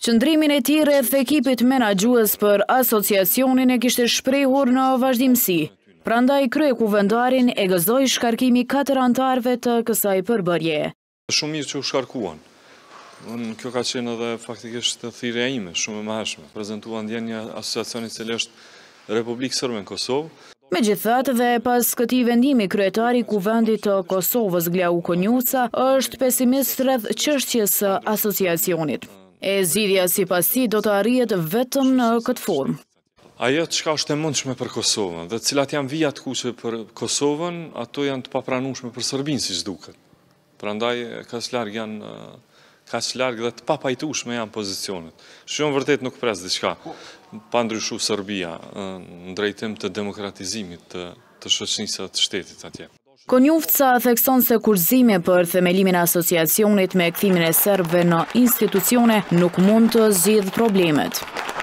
Qëndrimin e tij rreth ekipit menaxhues për asociacionin e kishte shprehur në vazhdimsi. Prandaj kryekuvendarin e gëzoi shkarkimi 4 anëtarëve të kësaj përbërje. Shumë mirë që u shkarkuan. Kjo ka qenë edhe faktikisht thirrja ime, shumë e mëhershme. Prezantua ndjenja asociacionit i cili është Republikë Sërbe në Kosovë. Megjithatë dhe pas këtij vendimi, kryetari i Kuvendit të Kosovës Glau Konjuca është pesimist rreth çështjes së asociacionit. E zgjidhja sipas tij do të arrihet vetëm në këtë formë. Ajo çka është e mundshme për Kosovën dhe cilat janë vija të kuqe për Kosovën, ato janë të papranueshme për Serbinë siç duket. Prandaj kaq larg dhe të papajtueshme janë pozicionet. Shumë vërtet nuk pres diçka pa ndryshuar Serbia në drejtim të demokratizimit të shoqërisë të shtetit atje. Konjufca thekson se kurrëzimi për themelimin e asociacionit me kthimin e serbëve në institucione nuk mund të zgjidhë problemet.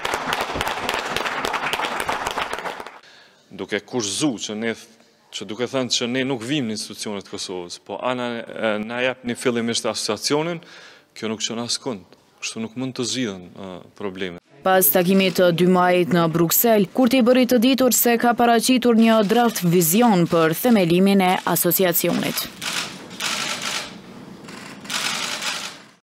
Duke kurrëzuar që duke thënë që ne nuk vim në institucionet të Kosovës, po ana na jep një fillimisht asociacionin, kjo nuk çon askund. Kështu nuk mund të zgjidhen problemet. Pas takimit të 2 majit në Bruksel, Kurti bëri të ditur se ka paraqitur një draft vizion për themelimin e asociacionit.